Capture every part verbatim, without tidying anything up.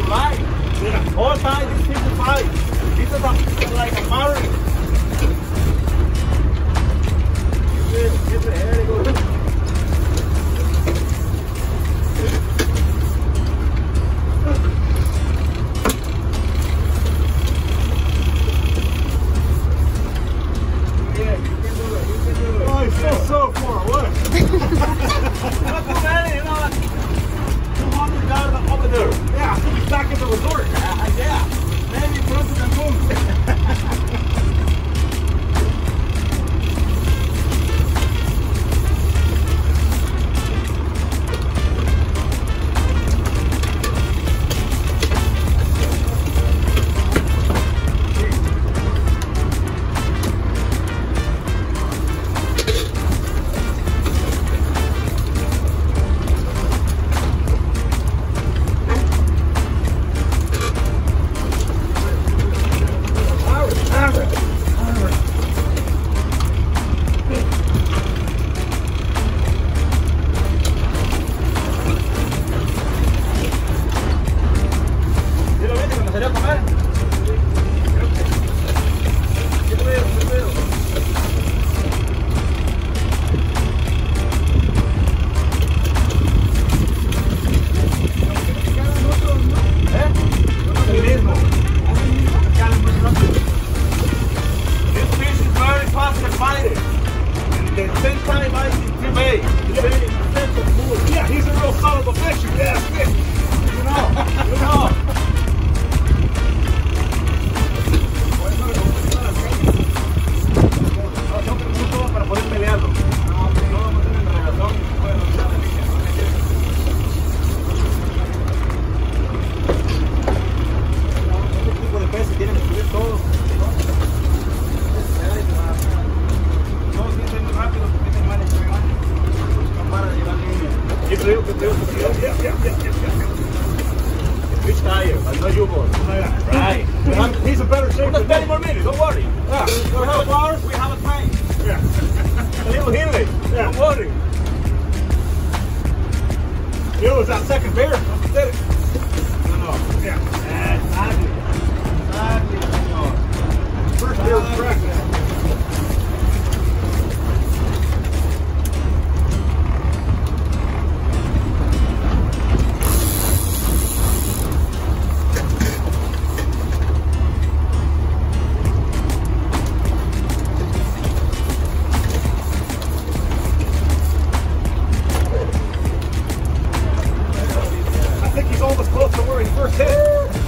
Right. Yeah. All time is fifty-five. This is a, like a Mary. Get the hair to go. Yeah, you can do it. You can do it. Oh, it's still so far away. Not too many, you know, like two hundred yards over there. Yeah, to be back at the resort. Uh, yeah, maybe close to Cancun. Yeah, he's a real son of a bitch, you gas fish. You know, you know. Para poder pelearlo. No, no vamos a tener relación. Este tipo de peces tienen que subir todo. No, sí, es muy rápido porque tienen manes que van para llevar línea. Yo creo que creo que yeah, yeah, yeah, yeah, yeah. Fish tire, I know you both. Right. He's in better shape. Just ten more minutes, don't worry. Yeah. We have bars, we have a tank. Yeah. A little hilly. Yeah. Don't worry. It was that second beer. Did it? No, no. Yeah. Exactly. Exactly. No. First beer was practice. I think he's almost close to where he first hit.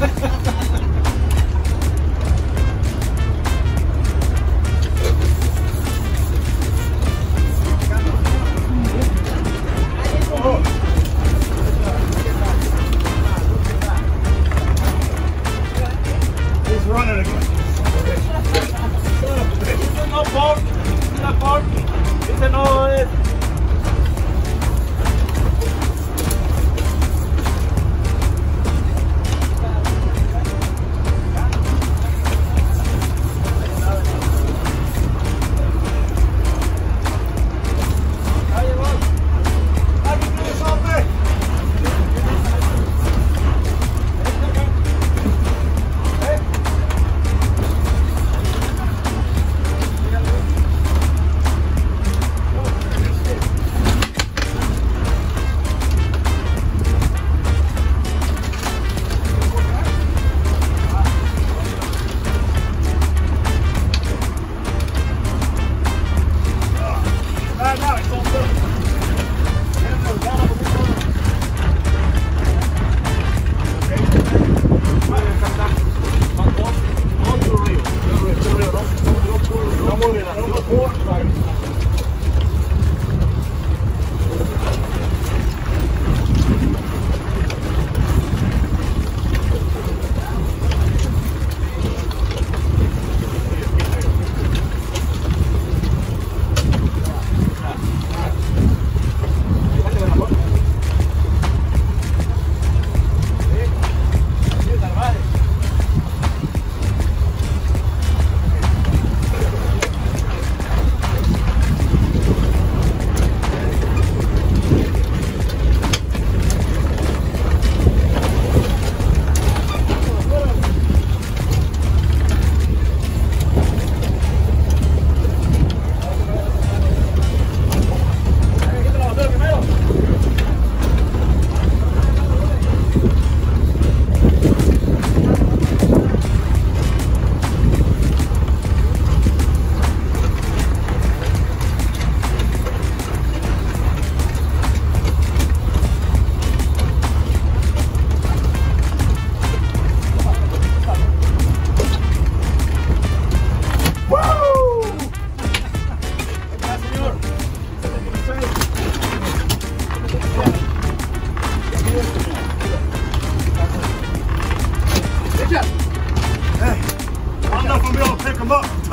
po.